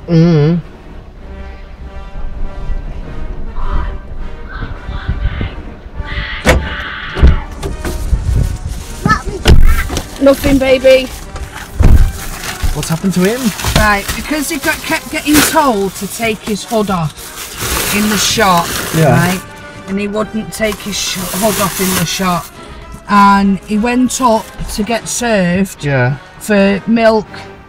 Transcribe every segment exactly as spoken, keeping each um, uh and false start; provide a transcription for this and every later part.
Mm. Nothing, baby. What's happened to him? Right, because he got kept getting told to take his hood off in the shop, Yeah. right? And he wouldn't take his sh hood off in the shop. And he went up to get served Yeah. for milk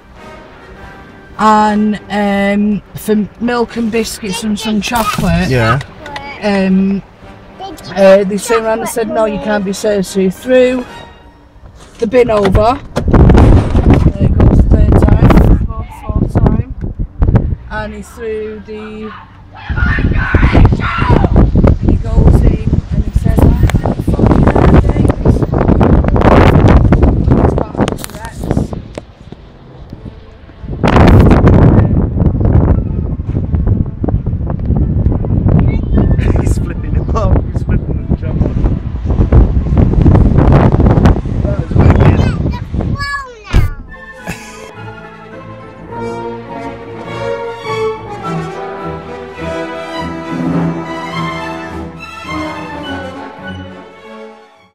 and um, for milk and biscuits and some chocolate. Yeah. Um, uh, they turned around and said, no, you can't be served. So he threw the bin over. There it goes, third time, fourth, fourth time. And he threw the